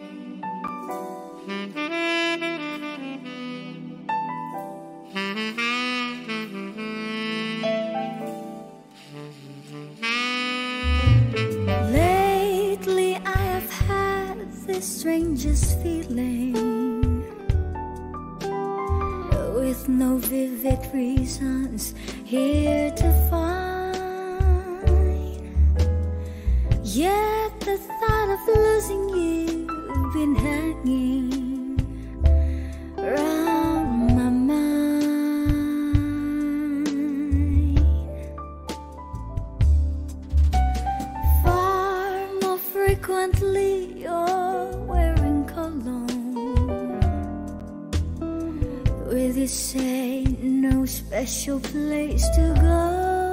Lately I have had the strangest feeling, with no vivid reasons here to find. Yet the thought of losing you've been hanging round my mind. Far more frequently you're wearing cologne, with you say no special place to go.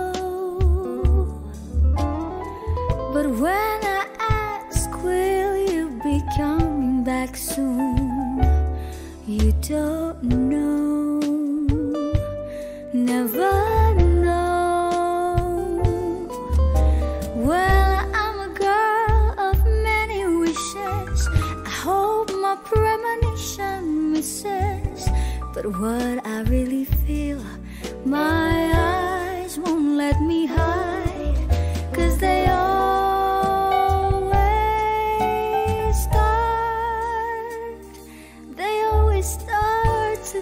But when I ask, will you be coming back soon, you don't know, never know. Well, I'm a girl of many wishes, I hope my premonition misses. But what I really feel, my eyes won't let me hide, 'cause they always start to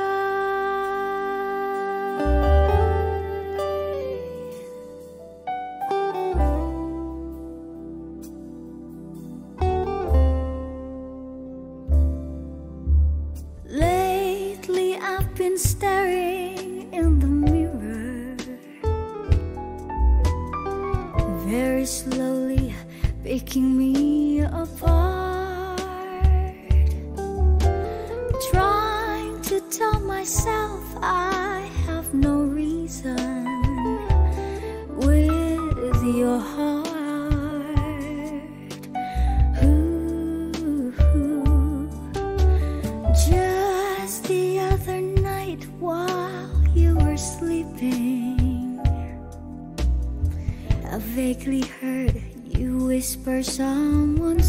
cry. Lately I've been staring in the mirror, very slowly picking me apart, trying to tell myself I have no reason with your heart. Ooh. Just the other night while you were sleeping, I vaguely heard you whisper someone's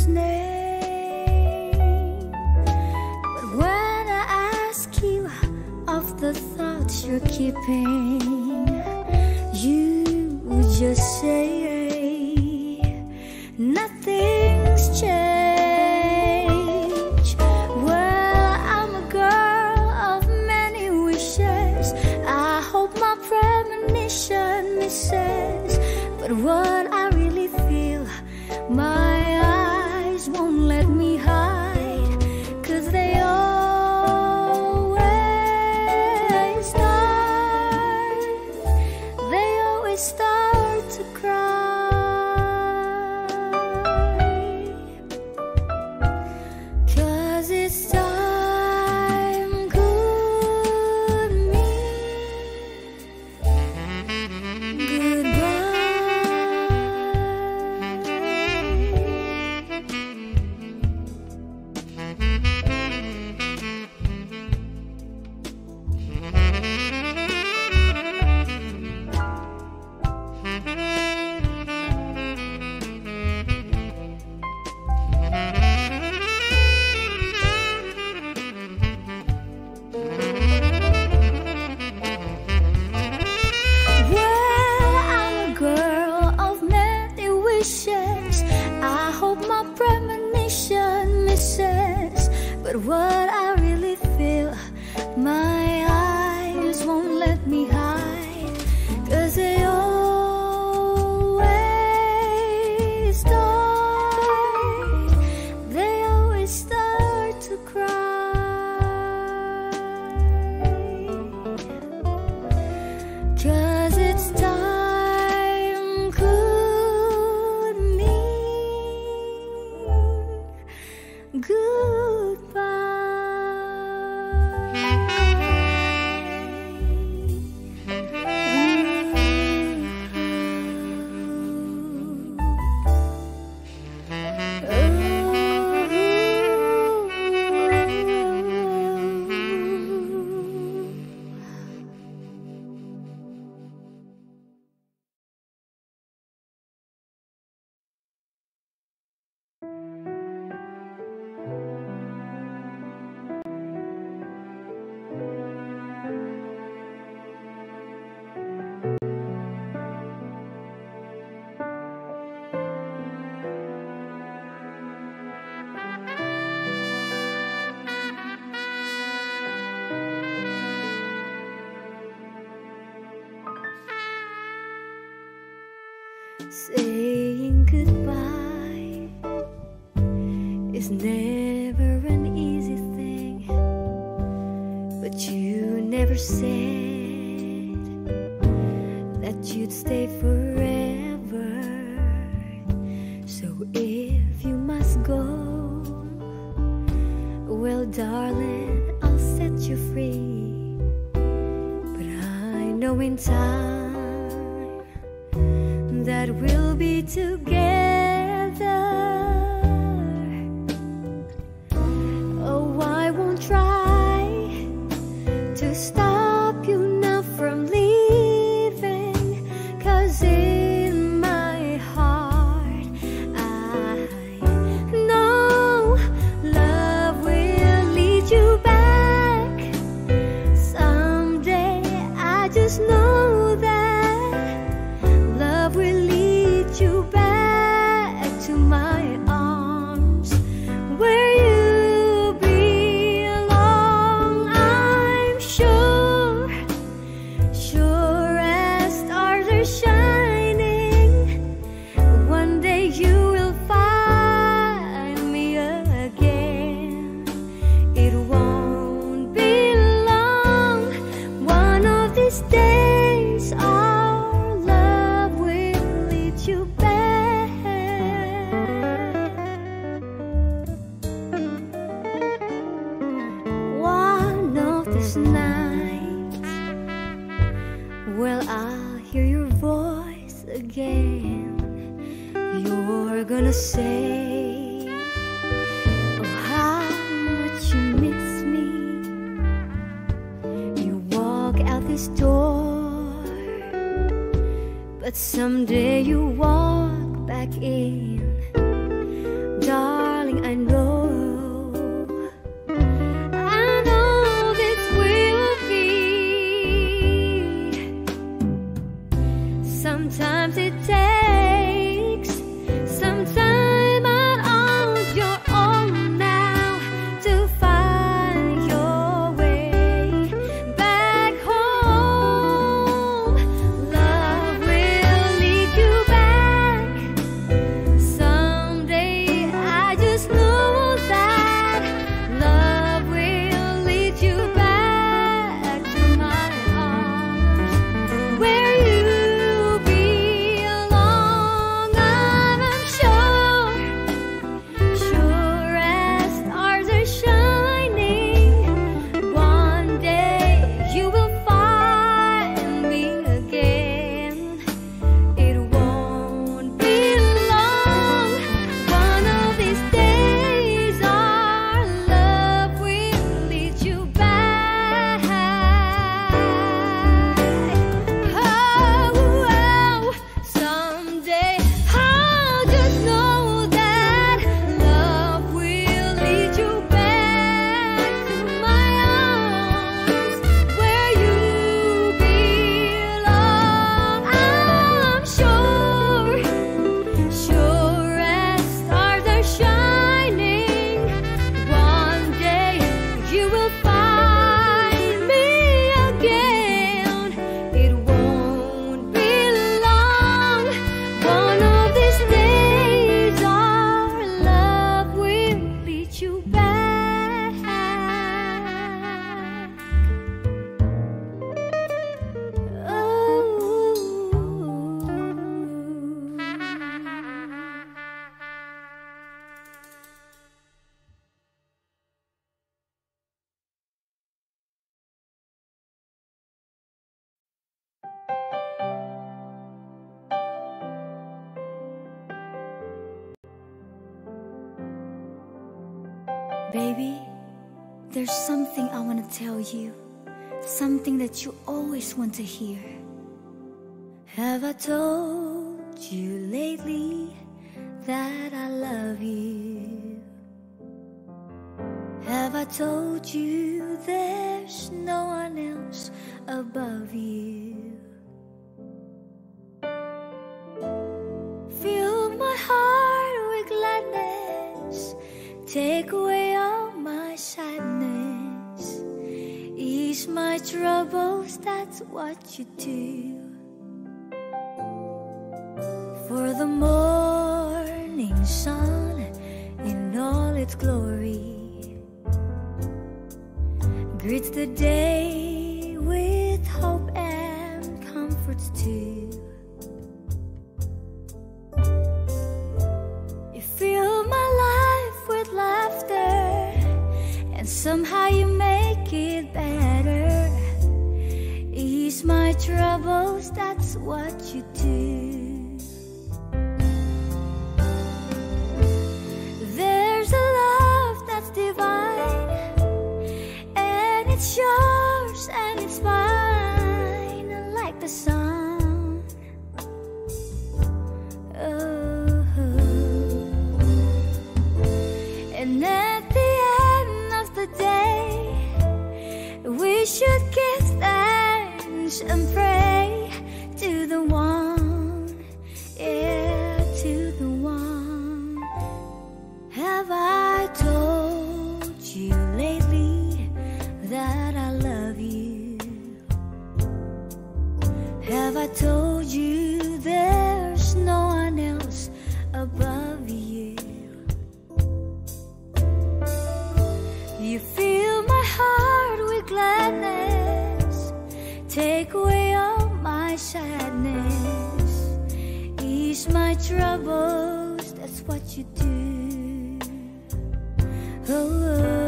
name. But when I ask you of the thoughts you're keeping, you just say nothing's changed. Well, I'm a girl of many wishes, I hope my premonition misses. But what I really feel, my eyes won't let me hide, 'cause they always start to cry. 'Cause it's time could mean but what I really feel, my eyes won't let me hide, 'cause they always start to cry. 'Cause it's time could mean goodbye. goodbye is never an easy thing, but you never said that you'd stay forever. So if you must go, well darling, I'll set you free. But I know in time that we'll be together. Oh, I won't try to stop you now from leaving, 'cause in my heart I know love will lead you back someday. I just know that love will lead you back to my arms where you belong. I'm sure, sure as stars are shining, one day you will find me again. It won't be long. One of these days our love will lead you back. One of these nights, well, I'll hear your voice again. You're gonna say, oh, how much you miss me. You walk out this door, but someday you walk back in. Darling, I know this will be. Sometimes it takes some time out on your own now to find your way back home. Love will lead you back someday. I just know that love will lead you back to my arms where you belong. And I'm sure, sure as stars are shining, one day you will find me again. It won't be long. One of these days our love will lead you back. Oh, someday I'll just know that love will lead you back to my arms where you belong. I'm sure, sure as stars are shining, one day you will find me again. It won't be long. One of these days our love will lead you back. Baby, there's something I want to tell you, something that you always want to hear. Have I told you lately that I love you? Have I told you there's no one else above you? Fill my heart with gladness, take away all my sadness, ease my troubles, that's what you do. For the more sun in all its glory greets the day with hope and comforts too. You fill my life with laughter, and somehow you make it better. Ease my troubles, that's what you do. There's a love that's divine, and it's yours and it's mine, like the sun. Oh. And at the end of the day, we should give thanks and pray to the one, yeah, to the one. Have I told you lately that I love you? Have I told you there's no one else above you? You fill my heart with gladness, take away all my sadness, ease my troubles, that's what you do. Oh.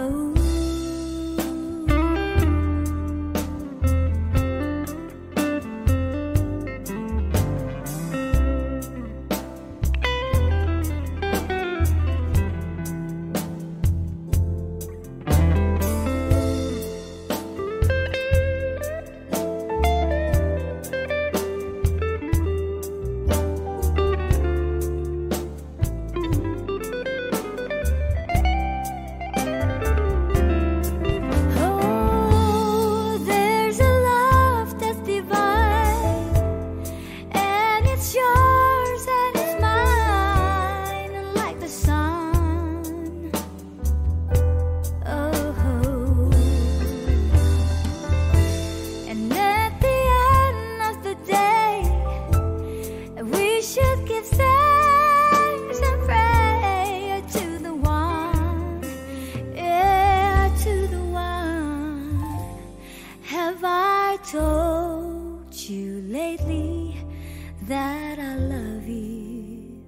Told you lately that I love you?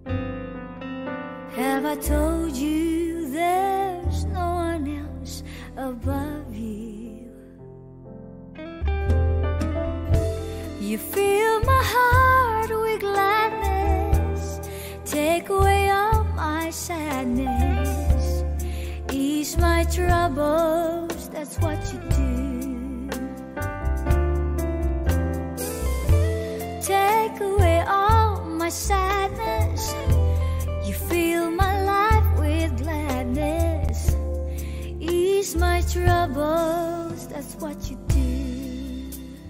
Have I told you there's no one else above you? You fill my heart with gladness, take away all my sadness, ease my troubles, that's what you do. Take away all my sadness, you fill my life with gladness, ease my troubles, that's what you do.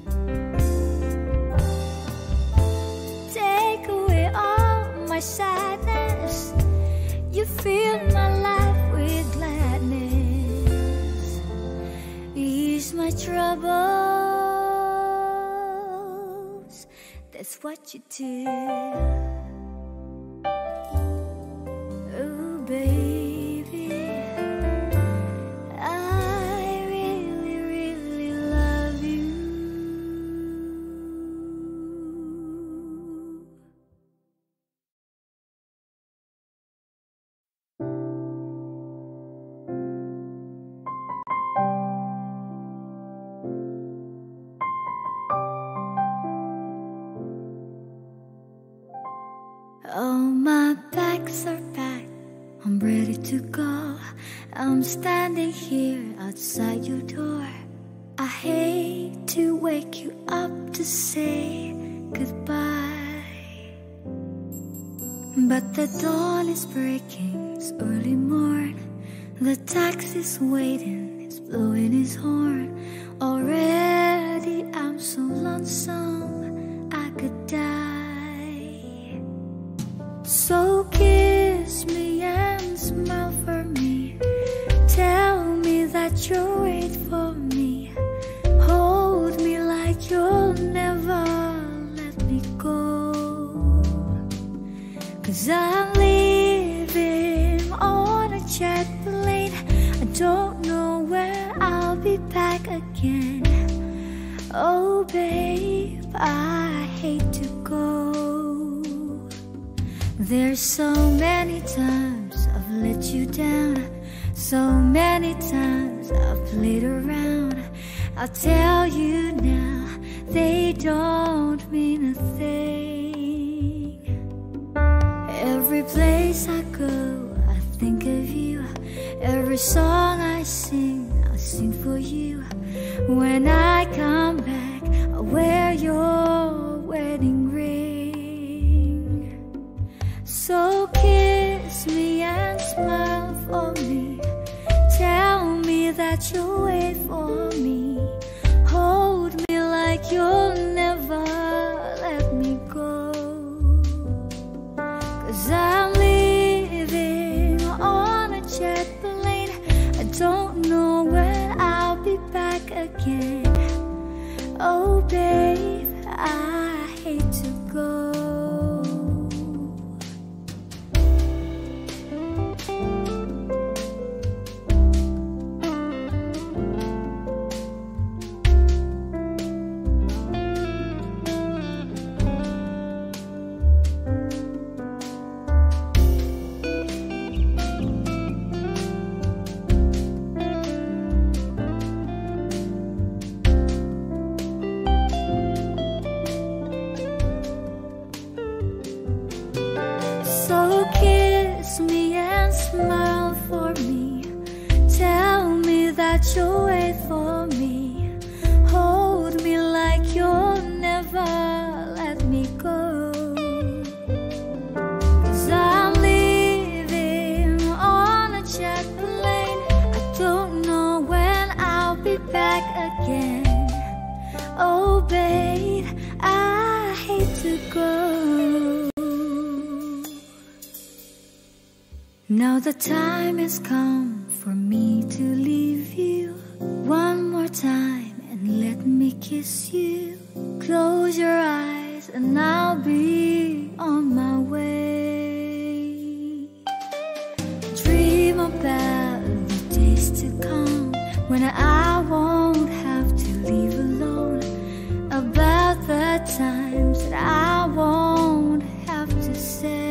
Take away all my sadness, you fill my life with gladness, ease my troubles, that's what you do. Oh, baby, I really, really love you. All my bags are packed, I'm ready to go. I'm standing here outside your door. I hate to wake you up to say goodbye, but the dawn is breaking, it's early morn. The taxi's waiting, it's blowing his horn. Already I'm so lonesome, I could die. So kiss me and smile for me, tell me that you'll wait for me, hold me like you'll never let me go. 'Cause I'm leaving don't know where I'll be back again. Oh babe, I hate to go. There's so many times I've let you down, so many times I've played around. I'll tell you now, they don't mean a thing. Every place I go, I think of you. Every song I sing, I'll sing for you. When I come back, I'll wear your wedding ring. So kiss me and smile for me. Tell me that you'll wait for me. Hold me like you'll never let me go. 'Cause I'm living on a jet plane. I don't know when I'll be back again. Oh babe, I hate to go. So kiss me and smile for me. Tell me that you'll wait for me. Hold me like you'll never let me go. 'Cause I'm living on a jet plane. I don't know when I'll be back again. Oh babe, I hate to go. Now the time has come for me to leave you one more time and let me kiss you. Close your eyes and I'll be on my way. Dream about the days to come when I won't have to leave alone. About the times that I won't have to say.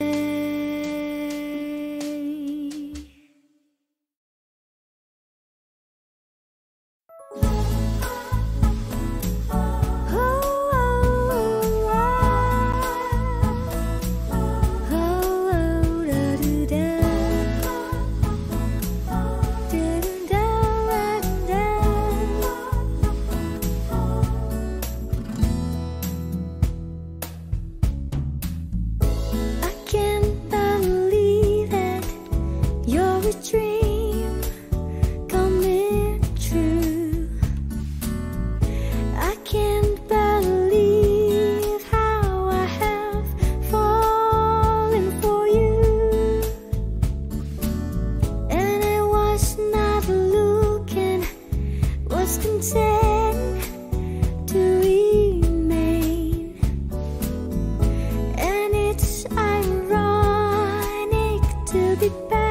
Dream coming true. I can't believe how I have fallen for you. And I was not looking, was content to remain. And it's ironic to be back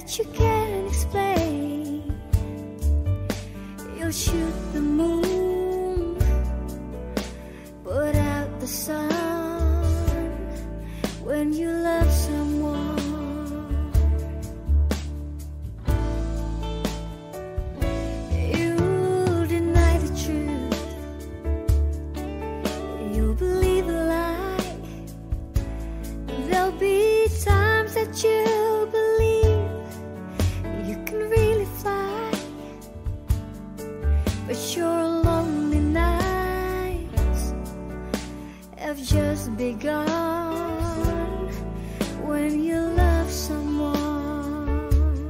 that you can't explain. You'll shoot the moon, put out the sun when you love someone. You'll deny the truth, you'll believe a lie. There'll be times that you'll believe you can really fly, but your lonely nights have just begun when you love someone.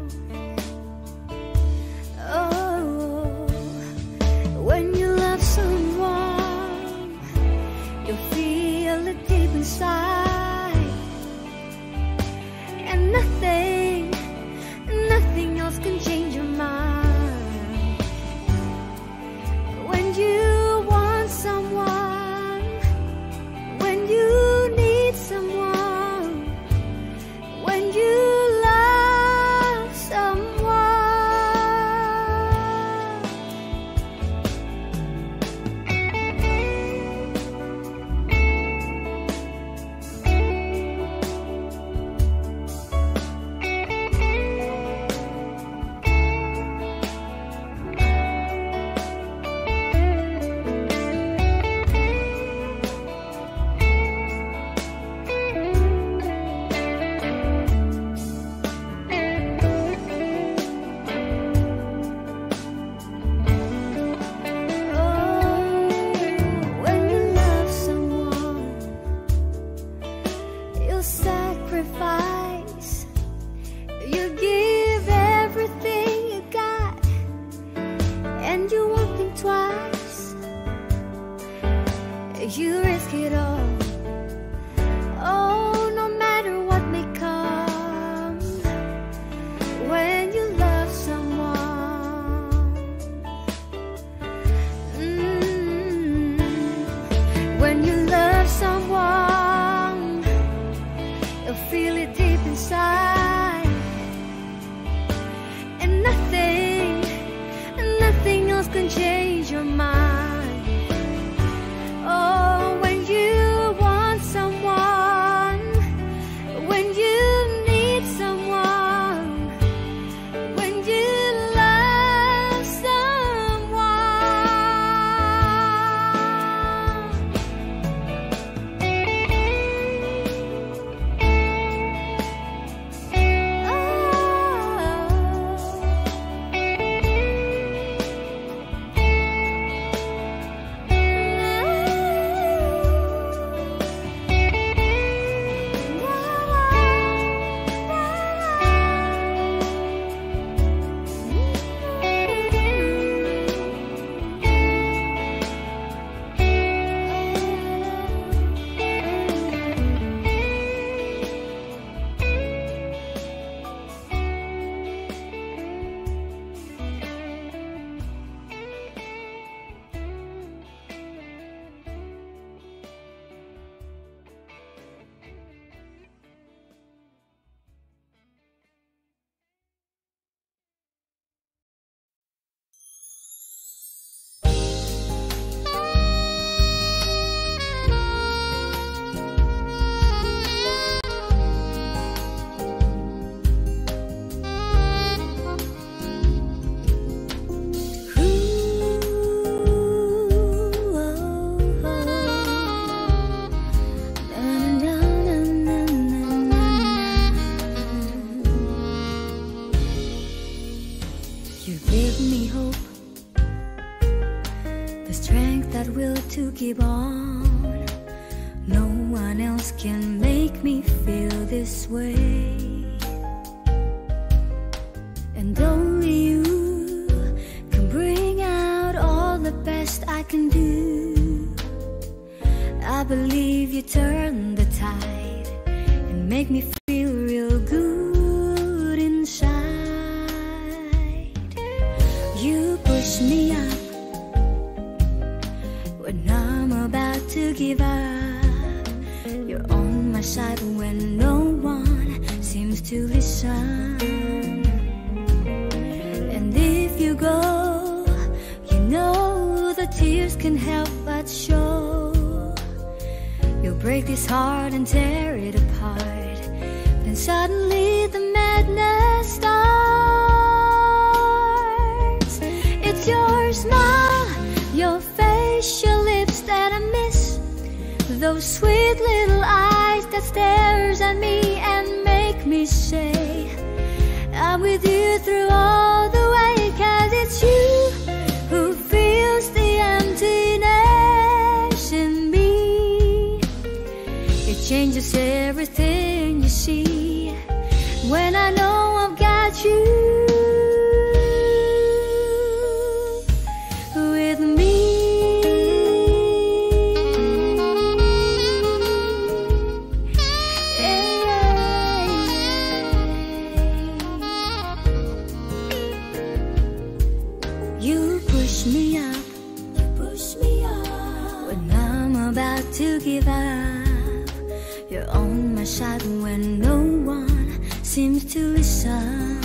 Oh, when you love someone, you'll feel it deep inside, and nothing else can change your mind. When you want someone, when you need someone, when you love someone. Sacrifice, you give everything you got, and you won't think twice. You risk it all, oh, no matter what may come. When you love someone, when you love someone, you'll feel it deep inside, and nothing else can change your mind. Oh, when you want someone, when you need someone, when you love someone. To keep on. No one else can make me feel this way, and only you can bring out all the best I can do. I believe you turn the tide and make me feel real good inside. You push me up when I'm about to give up. You're on my side when no one seems to listen. tears can help but show. You'll break this heart and tear it apart. Then suddenly the madness starts. It's your smile, your face, your lips that I miss. Those sweet little eyes that stares at me and make me say, I'm with you through all the way. 'Cause it's you who fills the emptiness in me. It changes everything you see when I know I've got you with me. You push me up when I'm about to give up. You're on my side when no one seems to listen.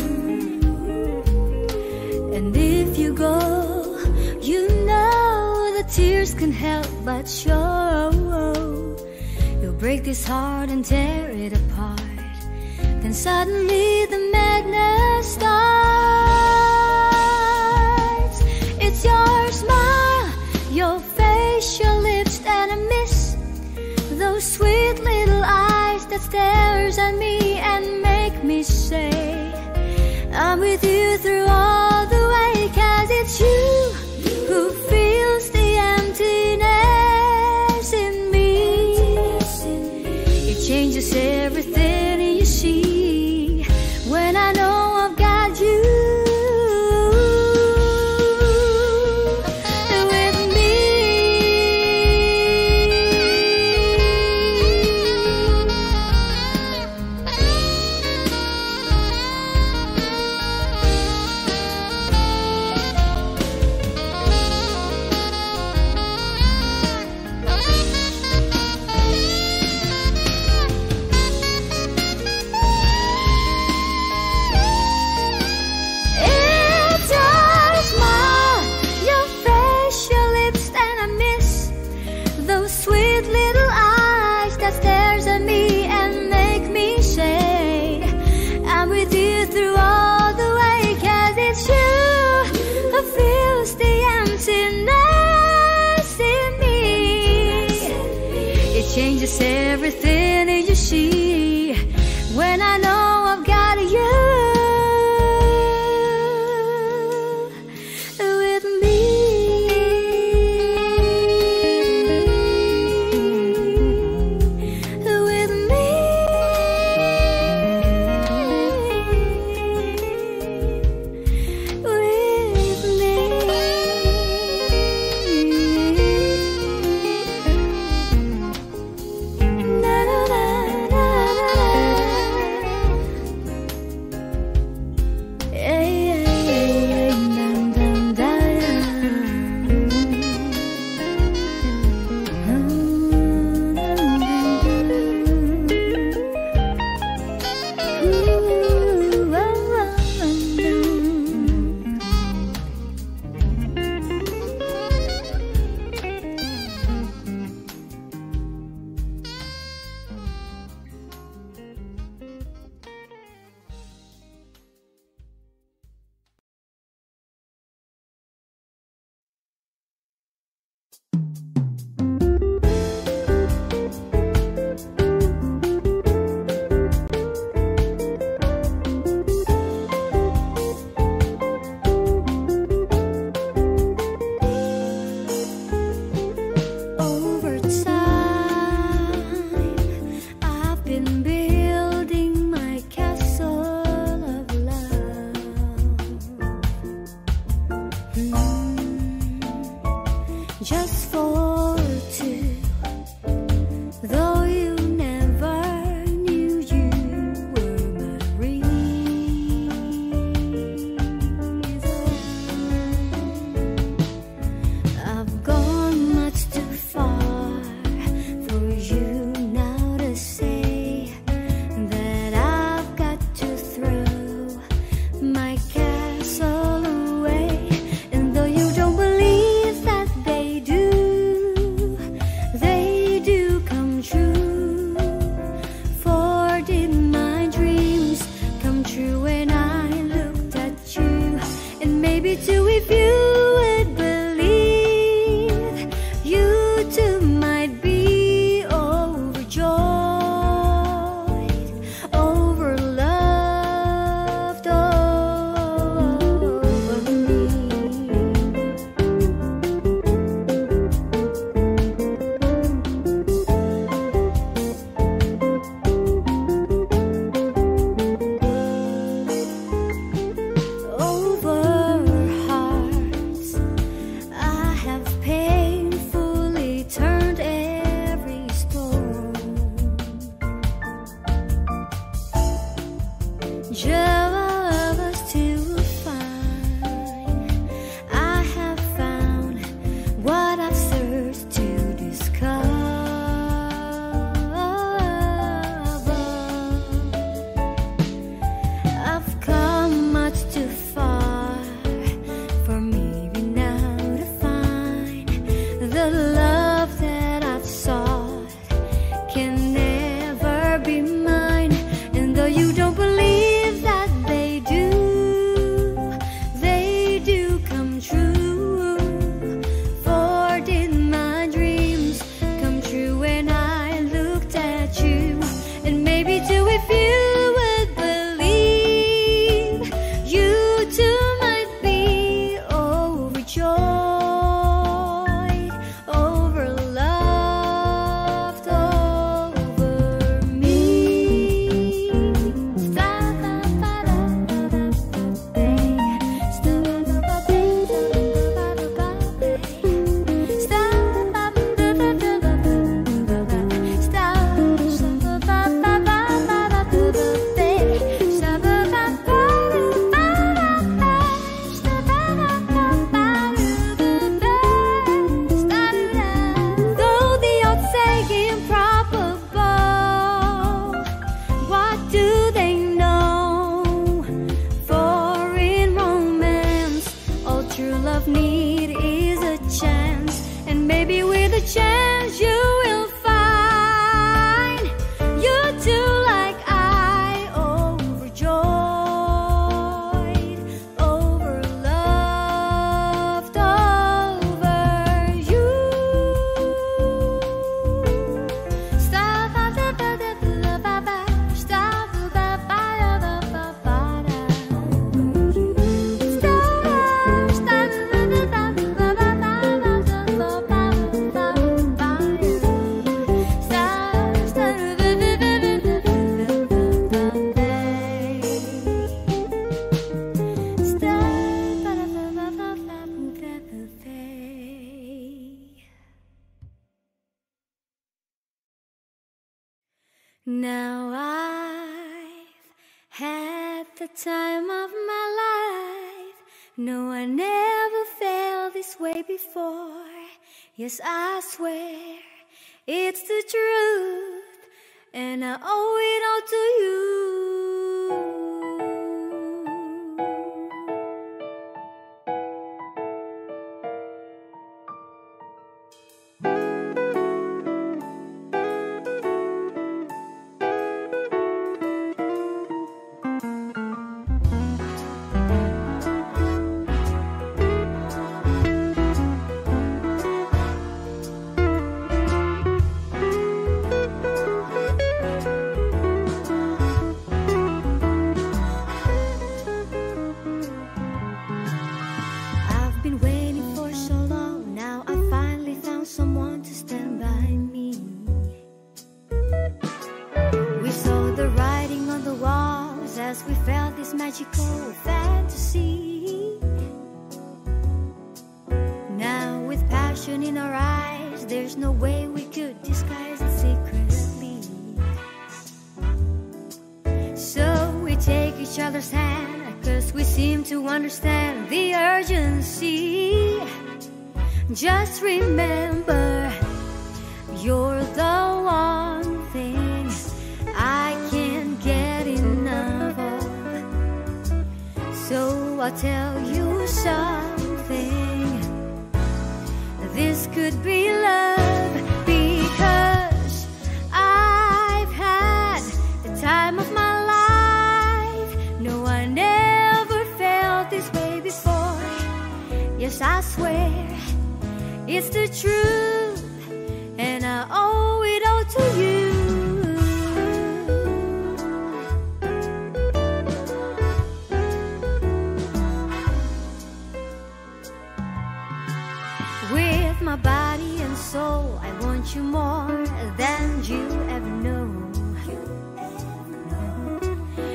And if you go, you know the tears can help but show. You'll break this heart and tear it apart. Then suddenly the madness starts. It's your smile, your face, your lips that I miss. Those sweet little eyes that stares at me and make me say, I'm with you through all the way. 'Cause it's you who fills the emptiness in me. It changes everything you see when I know I've got you with me. It's your smile, your face, your lips that I miss. Those sweet little eyes that stares at me and make me say, I'm with you through all the way. 'Cause it's you who fills the emptiness in me. It changes everything you see when I know I've got you with me. With me. With me. Na, na, na, na, na. maybe too, if you would believe, you too might be overjoyed, overloved over me. Over hearts I have painfully turned every stone, just to find I have found what I've searched to discover. I've come much too far for maybe now to find the love that I've sought can never be mine. And though you don't believe that they do come true. For did my dreams come true when I looked at you? And maybe too, if you would believe, you too might be overjoyed, overloved over me. Though the odds say improbable, what do they know? For in romance, all true love need is a chance. And maybe with a chance you will find you too, like I, overjoyed, overloved over you. Now I've had the time of my life. No, I never felt this way before. Yes, I swear it's the truth, and I owe it all to you. I've been waiting for so long. Now I finally found someone to stand by me. We saw the writing on the walls as we felt this magical fantasy. Now with passion in our eyes, there's no way we could disguise it secretly. So we take each other's hand, 'cause we seem to understand the urgency. Just remember, you're the one thing I can't get enough of. So I'll tell you something, this could be love, because I've had the time of my life. No, I never felt this way before.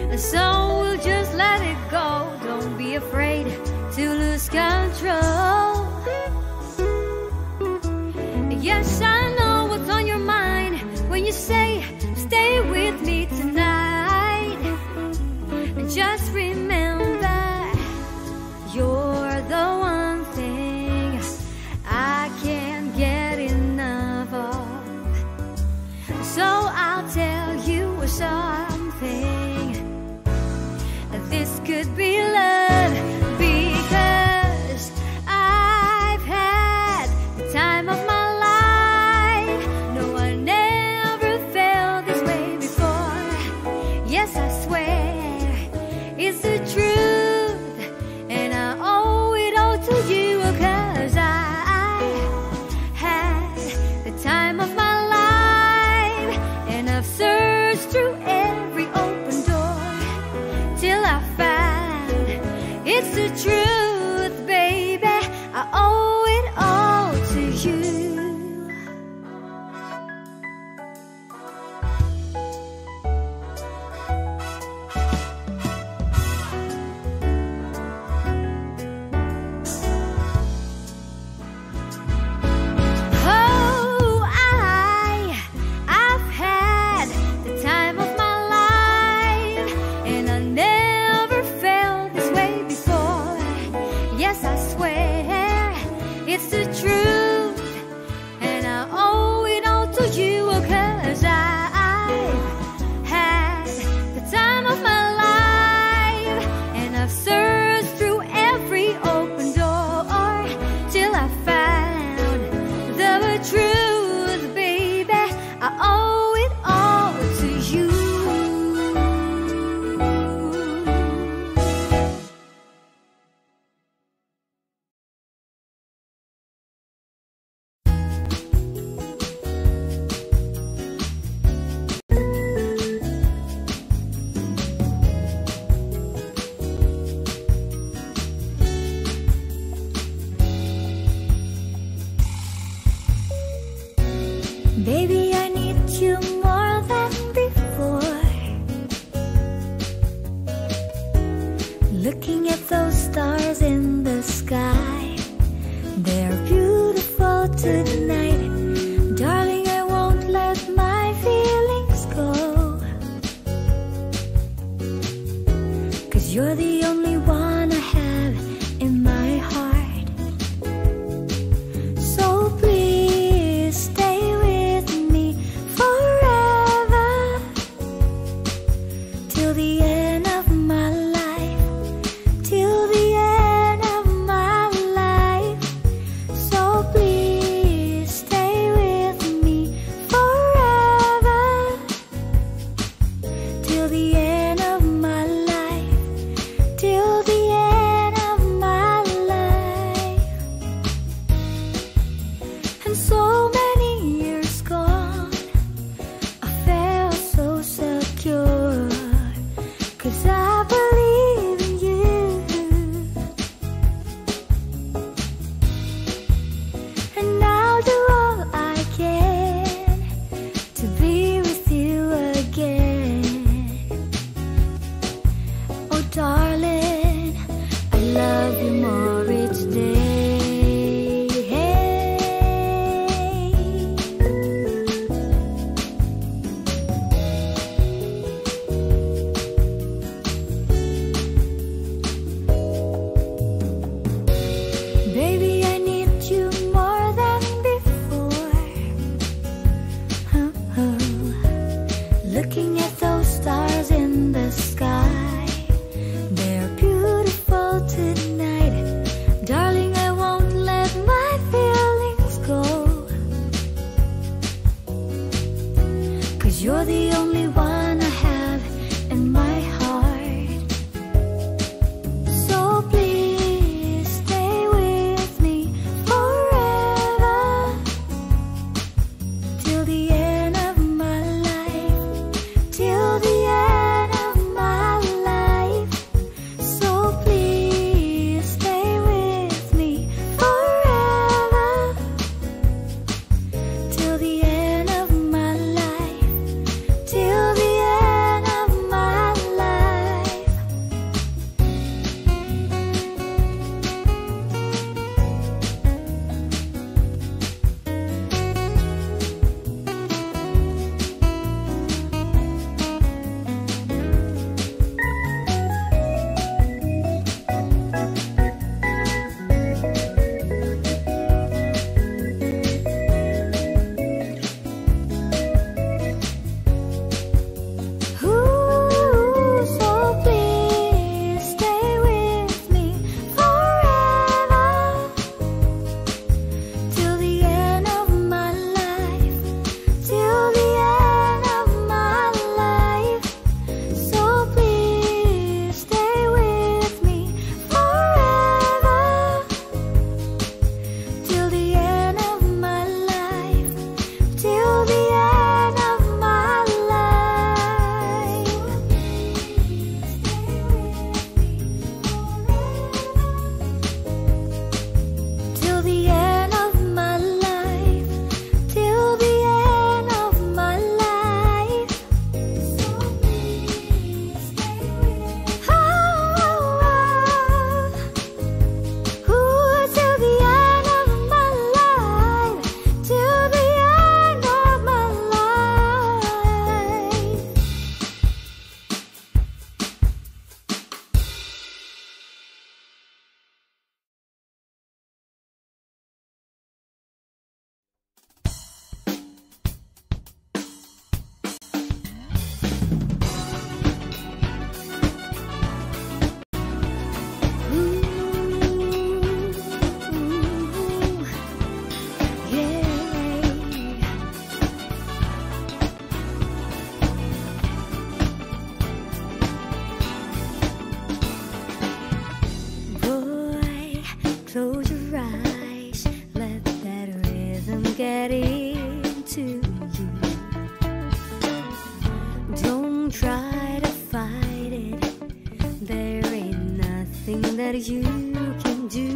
So we'll just let it go. Don't be afraid to lose control. Yes, I know what's on your mind when you say, stay with me tonight. Just remember, you're the one thing I can't get enough of. So I'll tell you something, this could be love, because I've had the time of my life. No, I never felt this way before. Yes, I swear it's the truth, and I owe it all to you, 'cause I had the time of my life, and I've searched through every open door till I found it's the truth, baby. I owe it all to you. It's the truth, and I owe it all to you, 'cause I've had the time of my life, and I've searched through every open door till I found the truth, baby. I owe it all to you. Baby, I need you more than before. Looking at those stars in the sky, they're beautiful tonight. Darling, I won't let my feelings go, 'cause you're the only one I have in my heart. So please stay with me forever, till the end of my life, till the end of my life. So please stay with me forever, till the end of my life, till the end of my life. And so many years gone, I felt so secure, 'cause I believe in you. And I'll do all I can to be with you again. Oh darling, I love you more each day. Baby, I need you more than before. Looking at those stars in the sky, they're beautiful tonight. Darling, I won't let my feelings go, 'cause you're the only one I have in my heart. So please stay with me forever, till the end of my life, till the end of my life. So please stay with me forever, till the end of my life, till the Don't try to fight it. There ain't nothing that you can do.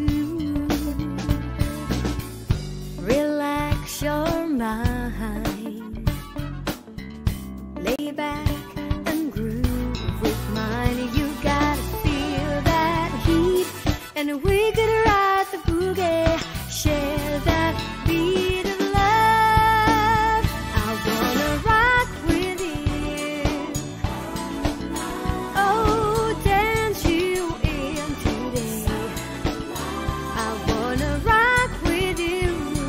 Relax your mind, lay back and groove with mine. You gotta feel that heat, and we could ride the boogie, share that beat of love. I wanna rock with you, oh, dance you in today. I wanna rock with you.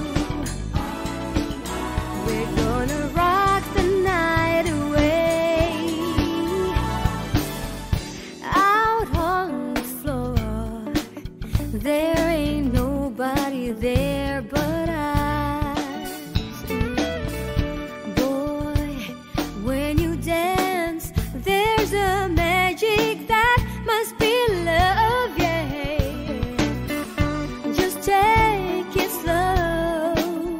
We're gonna rock the night away. Out on the floor, there ain't nobody there but us. Boy, when you dance, there's a magic that must be love, yeah. Just take it slow,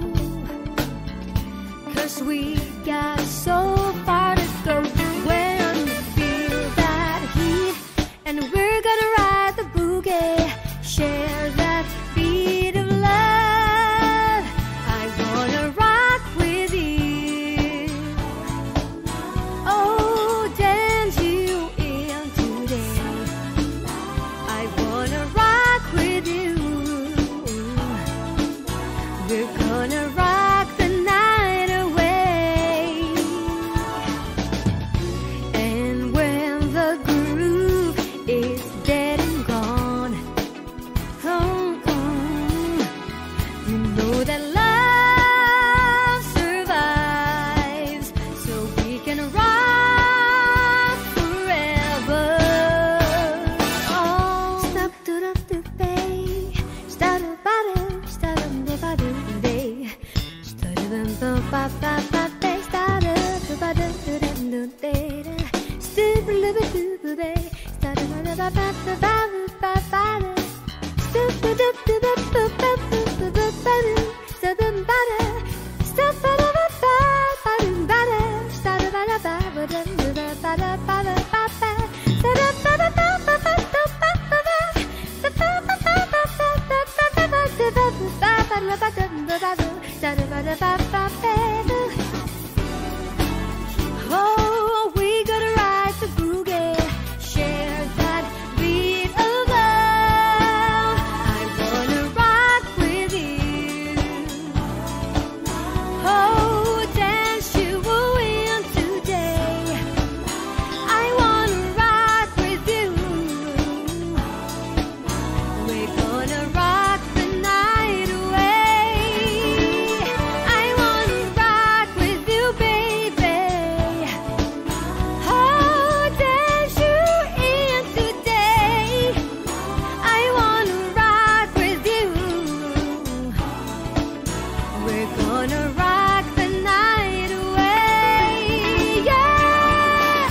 'cause we got so far to go. When you feel that heat, and we're gonna ride the boogie, share that beat of love. I wanna rock with you, oh, dance you in today. I wanna rock with you. We're gonna rock the night away. And when the groove is dead and gone, you know that love survives, so we can rock forever. Oh, stop to the bay, stop to body, stop to the body, day, stop to the ba, stop to body, do day, stop to the bay, stop to the ba, oh, we gotta ride the boogie, share that beat of love. I wanna rock with you, oh, dance you in today. I wanna rock with you. We're gonna rock the night away. I wanna rock with you, baby. Oh, dance you in today. I wanna rock with you. We're gonna rock the night away, yeah.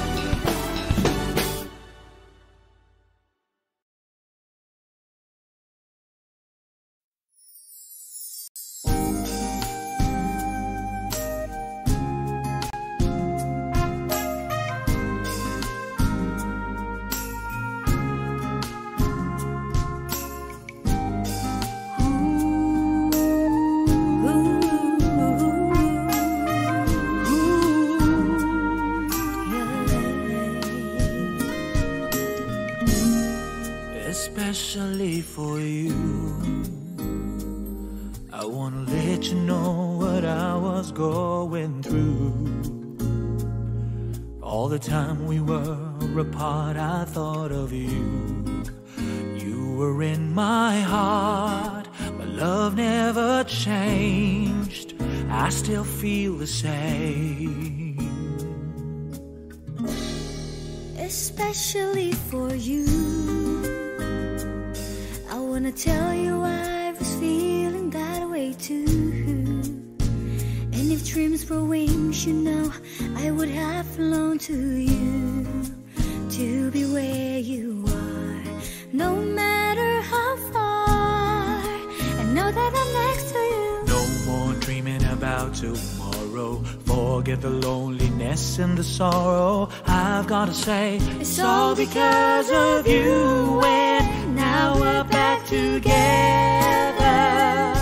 Especially for you, I wanna let you know what I was going through. All the time we were apart, I thought of you. You were in my heart, my love never changed. I still feel the same. Especially for you, I wanna tell you I was feeling that way too. And if dreams were wings, you know I would have flown to you, to be where you are, no matter how far. And know that I'm next to you. No more dreaming about tomorrow. tomorrow. Forget the loneliness and the sorrow. I've gotta say, it's all because of you. And now we're back together.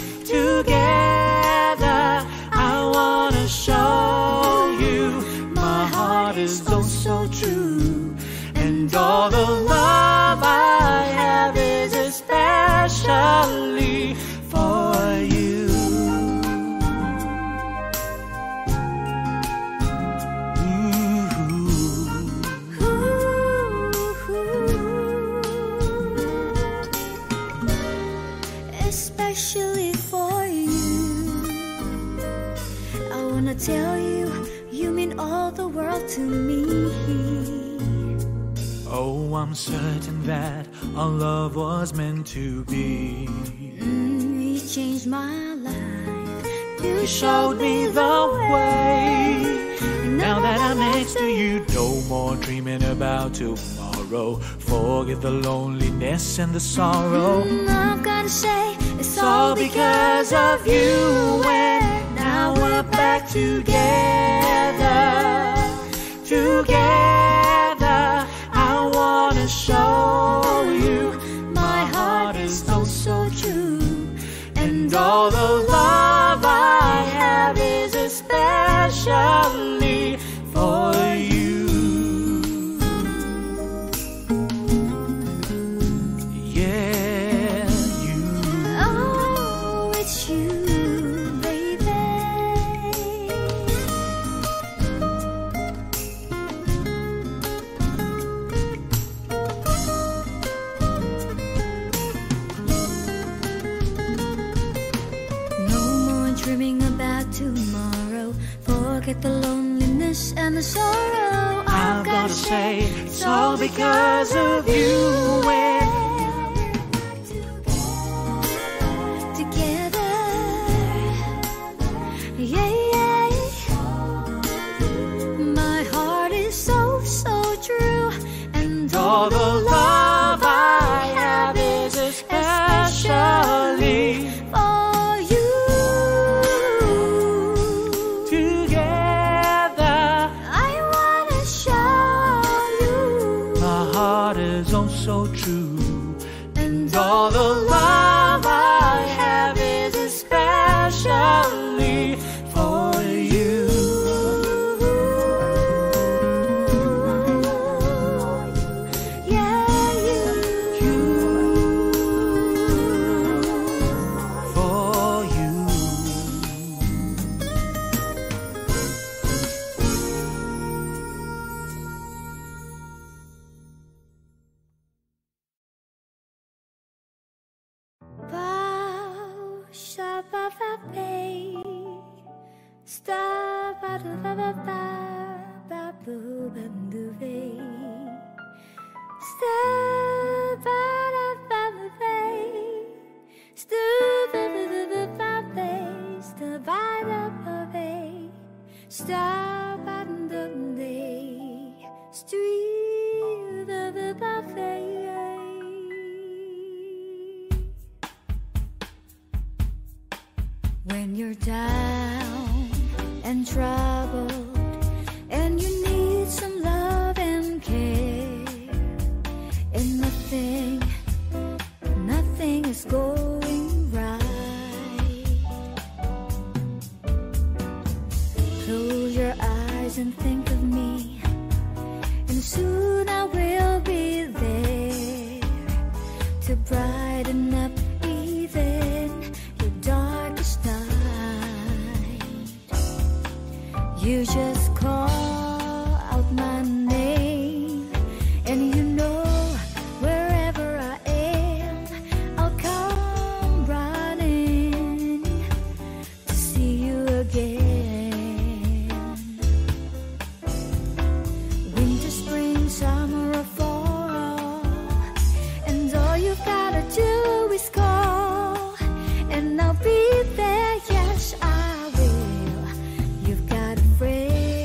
Together, I wanna show you my heart is oh so true. And all the love I have is especially for you. Especially for you. I wanna tell you, you mean all the world to me. Oh, I'm certain that our love was meant to be. You changed my life. You showed me the way. And now that I'm next to you, no more dreaming about tomorrow. Forget the loneliness and the sorrow. I've gotta say, it's all because of you. And now we're back together. Together, I wanna show you my heart is oh so true. And all the love I have is especially for you. Yeah, you. Oh, it's you, baby. Dreaming about tomorrow. Forget the loneliness and the sorrow. I've gotta say, it's all because of you. And together, yeah, yeah. My heart is so, so true. And all the love I have is especially for you. Oh, so true. And all the love I have is especially for you. Yeah, you. For you. When you're down and troubled and you need some love and care, and nothing is going right, close your eyes and think of me, and soon I will be there to brighten up even your darkest night. You just call out my name, and you know wherever I am, I'll come running to see you again. Winter, spring, summer, or fall, and all you've gotta do is call, and I'll be there. Yes, I will. You've got a friend.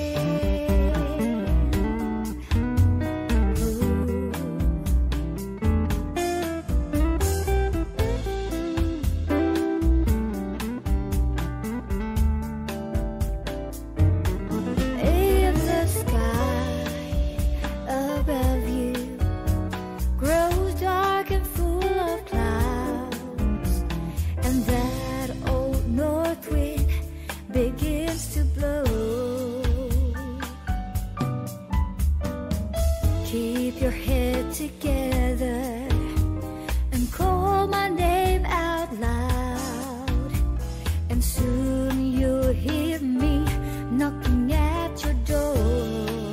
keep your head together and call my name out loud, and soon you'll hear me knocking at your door.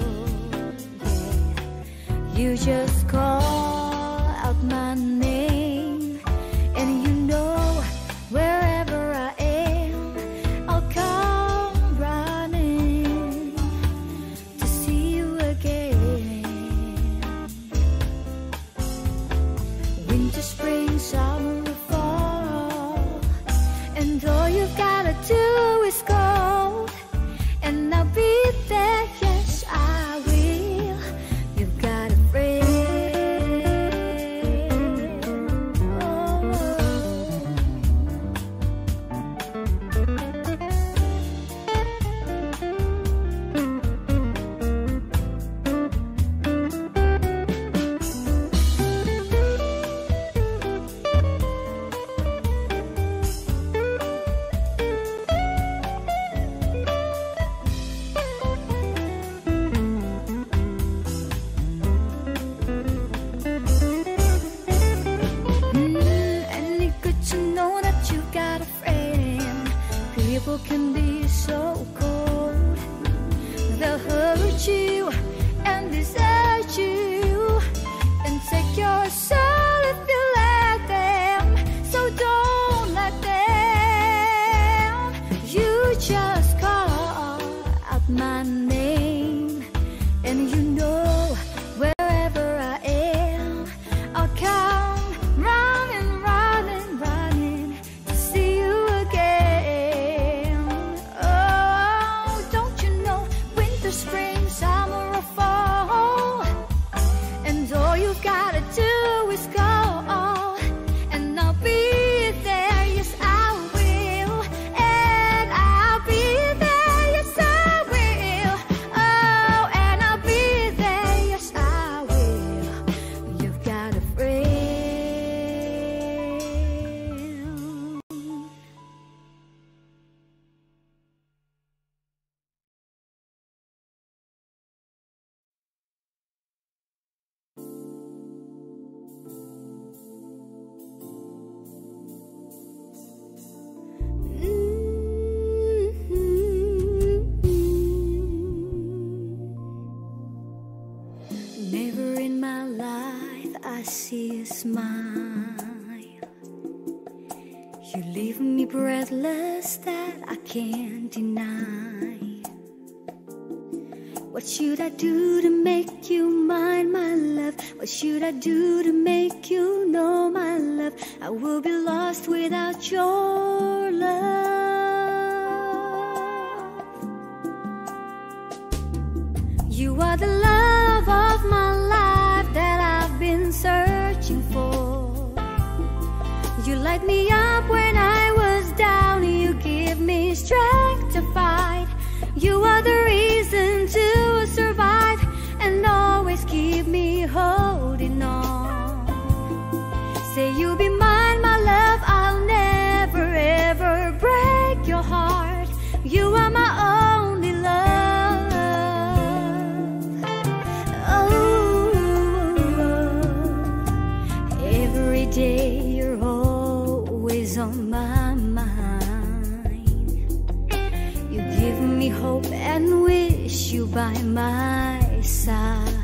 Yeah. You just call out my name, and you know wherever I am, I'll come running to see you again. Winter, spring, summer, or fall, and all you've gotta do is call, and I'll be there. Yes, I will. You've got a friend. And it's good to know that you got a friend. People can be so cold. They'll hurt you and desert you and take your soul if you let them. So don't let them. You just call out my name, and you know wherever I am, I'll come running, running, running to see you again. Oh, don't you know, winter, spring, summer, or fall, and all you've gotta do is call, and I'll be there. Yes, I will, and I'll be there. Yes, I will. Oh, and I'll be there. Yes, I will. You've got a friend. Never in my life I see a smile. You leave me breathless, that I can't deny. What should I do to make you mine, my love? What should I do to make you know, my love? I will be lost without your love. You are the love of my life that I've been searching for. You light me up when I was down. You give me strength to fight. You are the reason to survive, and always keep me holding on. Say you'll be mine, my love. I'll never ever break your heart. You are my only love. Oh, every day you're always on my mind. You give me hope and wish you by my side.